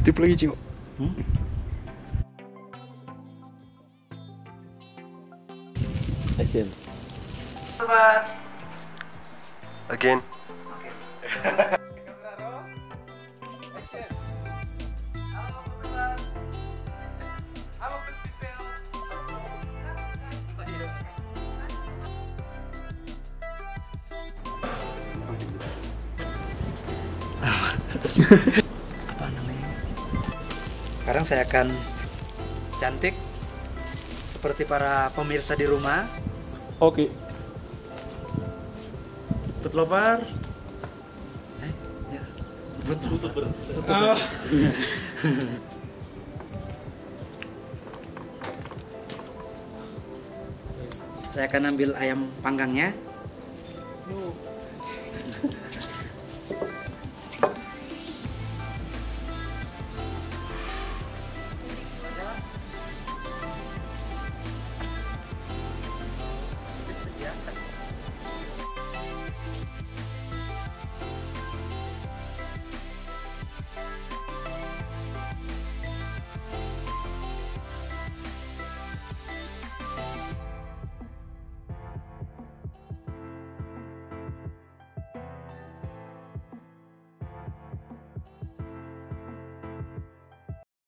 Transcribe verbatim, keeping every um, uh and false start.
Tip lagi, Cing. Hmm? Action. Sobat. Again. Oke. Apa namanya? Sekarang saya akan cantik seperti para pemirsa di rumah. Oke. Food lover. Eh, ya. Food lover. Ah. Saya akan ambil ayam panggangnya.